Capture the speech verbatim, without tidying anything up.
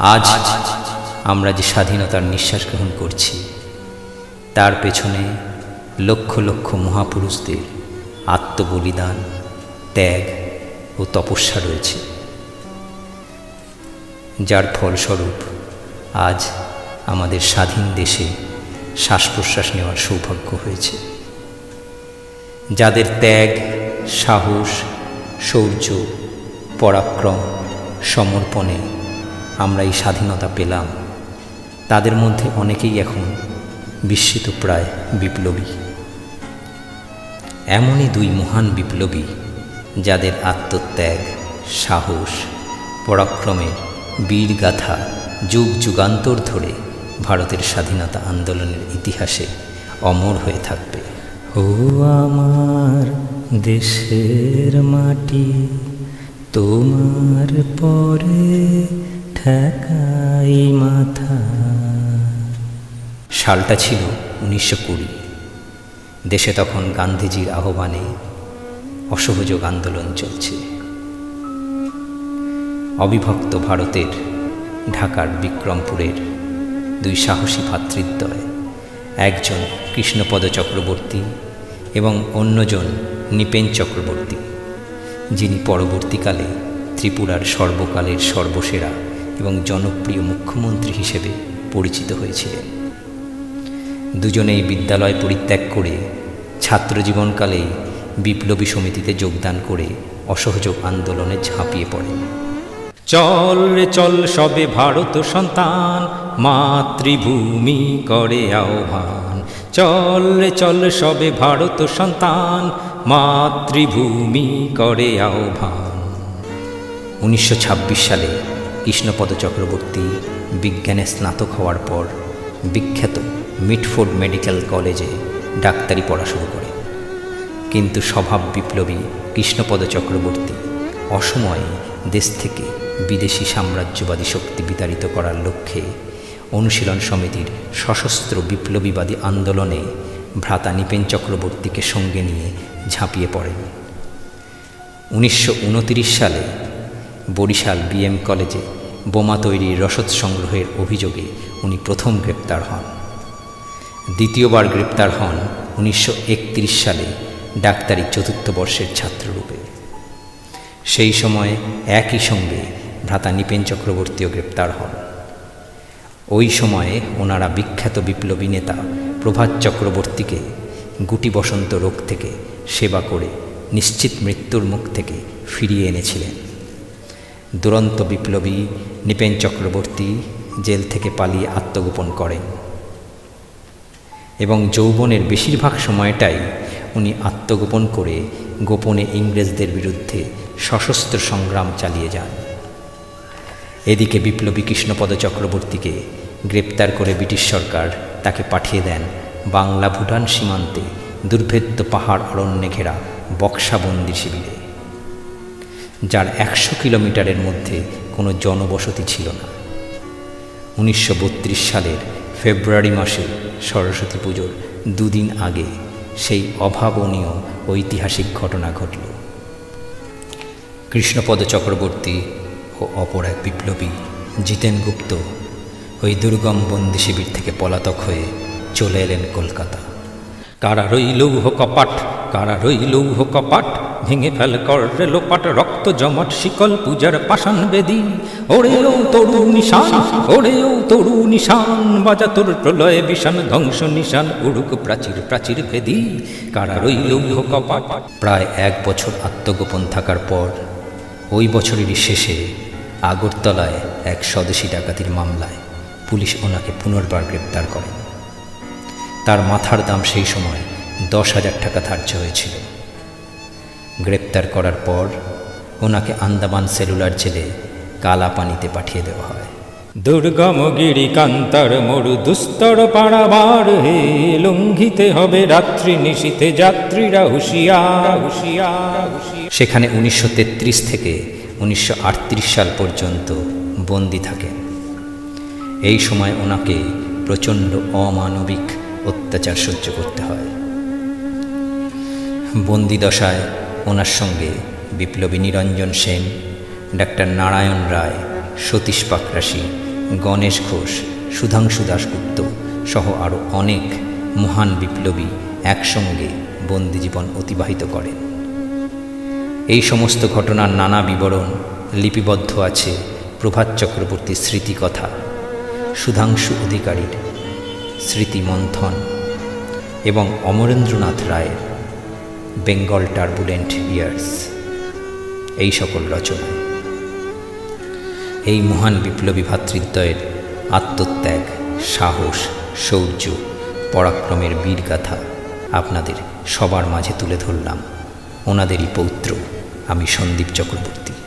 আজ আমরা যে স্বাধীনতার নিঃশ্বাস গ্রহণ করছি তার পেছনে লক্ষ লক্ষ মহাপুরুষদের আত্মবলিদান, ত্যাগ ও তপস্যা রয়েছে, যার ফলস্বরূপ আজ আমাদের স্বাধীন দেশে শ্বাস প্রশ্বাস নেওয়ার সৌভাগ্য হয়েছে। যাদের ত্যাগ, সাহস, শৌর্য, পরাক্রম, সমর্পণে আমরা এই স্বাধীনতা পেলাম, তাদের মধ্যে অনেকেই এখন বিস্মিত প্রায় বিপ্লবী। এমনই দুই মহান বিপ্লবী যাদের আত্মত্যাগ, সাহস, পরাক্রমের বীর গাথা যুগ যুগান্তর ধরে ভারতের স্বাধীনতা আন্দোলনের ইতিহাসে অমর হয়ে থাকবে। ও আমার দেশের মাটি, তোমার পরে ঠেকাই মাথা। সালটা ছিল উনিশশো কুড়ি। দেশে তখন গান্ধীজির আহ্বানে অসহযোগ আন্দোলন চলছে। অবিভক্ত ভারতের ঢাকার বিক্রমপুরের দুই সাহসী ভাতৃদ্বয়, একজন কৃষ্ণপদ চক্রবর্তী এবং অন্যজন নৃপেন চক্রবর্তী, যিনি পরবর্তীকালে ত্রিপুরার সর্বকালের সর্বসেরা এবং জনপ্রিয় মুখ্যমন্ত্রী হিসেবে পরিচিত হয়েছিলেন। দুজনেই বিদ্যালয় পরিত্যাগ করে ছাত্রজীবনকালেই বিপ্লবী সমিতিতে যোগদান করে অসহযোগ আন্দোলনে ঝাঁপিয়ে পড়েন। চল রে চল সবে ভারত সন্তান, মাতৃভূমি করে আহ্বান। চল রে চল সবে ভারত সন্তান, মাতৃভূমি করে আহ্বান। উনিশশো ছাব্বিশ সালে কৃষ্ণপদ চক্রবর্তী বিজ্ঞানে স্নাতক হওয়ার পর বিখ্যাত মিটফোর্ড মেডিকেল কলেজে ডাক্তারি পড়া শুরু করেন। কিন্তু স্বভাব বিপ্লবী কৃষ্ণপদ চক্রবর্তী অসময়ে দেশ থেকে বিদেশি সাম্রাজ্যবাদী শক্তি বিতাড়িত করার লক্ষ্যে অনুশীলন সমিতির সশস্ত্র বিপ্লবীবাদী আন্দোলনে ভ্রাতা নৃপেন চক্রবর্তীকে সঙ্গে নিয়ে ঝাঁপিয়ে পড়েন। উনিশশো উনত্রিশ সালে বরিশাল বিএম কলেজে বোমা তৈরির রসদ সংগ্রহের অভিযোগে উনি প্রথম গ্রেপ্তার হন। দ্বিতীয়বার গ্রেপ্তার হন উনিশশো একত্রিশ সালে ডাক্তারি চতুর্থ বর্ষের ছাত্ররূপে। সেই সময় একই সঙ্গে ভ্রাতা নৃপেন চক্রবর্তীও গ্রেপ্তার হন। ওই সময়ে ওনারা বিখ্যাত বিপ্লবী নেতা প্রভাত চক্রবর্তীকে গুটি বসন্ত রোগ থেকে সেবা করে নিশ্চিত মৃত্যুর মুখ থেকে ফিরিয়ে এনেছিলেন। দুরন্ত বিপ্লবী নৃপেন চক্রবর্তী জেল থেকে পালিয়ে আত্মগোপন করেন এবং যৌবনের বেশিরভাগ সময়টাই উনি আত্মগোপন করে গোপনে ইংরেজদের বিরুদ্ধে সশস্ত্র সংগ্রাম চালিয়ে যান। এদিকে বিপ্লবী কৃষ্ণপদ চক্রবর্তীকে গ্রেপ্তার করে ব্রিটিশ সরকার তাকে পাঠিয়ে দেন বাংলা ভুটান সীমান্তে দুর্ভেদ্য পাহাড় অরণ্যে ঘেরা বক্সাবন্দি শিবিরে, যার একশো কিলোমিটারের মধ্যে কোনো জনবসতি ছিল না। উনিশশো বত্রিশ সালের ফেব্রুয়ারি মাসে সরস্বতী পুজোর দুদিন আগে সেই অভাবনীয় ঐতিহাসিক ঘটনা ঘটল। কৃষ্ণপদ চক্রবর্তী ও অপর এক বিপ্লবী জিতেন গুপ্ত ওই দুর্গম বন্দি শিবির থেকে পলাতক হয়ে চলে এলেন কলকাতা। কারা রইল কপাট, কারা রইল কপাট, ভেঙে ফেল কর লোপাট, রক্ত জমাট শিকল পূজার পাষাণ বেদি। ওরেও তরু নিশান, ওরেও তরু নিশান, বাজা তোর প্রলয় বিষান, ধ্বংস নিশান, উড়ুক প্রাচীর প্রাচীর ভেদি। কারা রইল কপাট। প্রায় এক বছর আত্মগোপন থাকার পর ওই বছরেরই শেষে আগরতলায় এক স্বদেশী ডাকাতির মামলায় পুলিশ ওনাকে পুনর্বার গ্রেপ্তার করেন। তার মাথার দাম সেই সময় দশ হাজার টাকা ধার্য হয়েছিল। গ্রেপ্তার করার পর ওনাকে আন্দামান সেলুলার জেলে কালা পানিতে পাঠিয়ে দেওয়া হয়। দুর্গম গিরি কান্তার মরু দুস্তর পাড়াবার হে, লঙ্ঘিতে হবে রাত্রি নিশীথে যাত্রীরা হুঁশিয়ার হুঁশিয়ার। সেখানে উনিশশো তেত্রিশ থেকে উনিশশো আটত্রিশ সাল পর্যন্ত বন্দি থাকেন। এই সময় ওনাকে প্রচণ্ড অমানবিক অত্যাচার সহ্য করতে হয়। বন্দি দশায় ওনার সঙ্গে বিপ্লবী নিরঞ্জন সেন, ডাক্তার নারায়ণ রায়, সতীশ পাকরাশি গণেশ ঘোষ, সুধাংশু দাশগুপ্ত সহ আরও অনেক মহান বিপ্লবী একসঙ্গে বন্দিজীবন অতিবাহিত করেন। এই সমস্ত ঘটনার নানা বিবরণ লিপিবদ্ধ আছে প্রভাত চক্রবর্তীর স্মৃতিকথা, সুধাংশু অধিকারীর স্মৃতিমন্থন এবং অমরেন্দ্রনাথ রায়ের বেঙ্গল টার্বুলেন্ট ইয়ার্স, এই সকল রচনায় এই মহান বিপ্লবী ভ্রাতৃদ্বয়ের আত্মত্যাগ, সাহস, শৌর্য, পরাক্রমের বীরগাথা আপনাদের সবার মাঝে তুলে ধরলাম। ওনাদেরই পৌত্র আমি সন্দীপ চক্রবর্তী।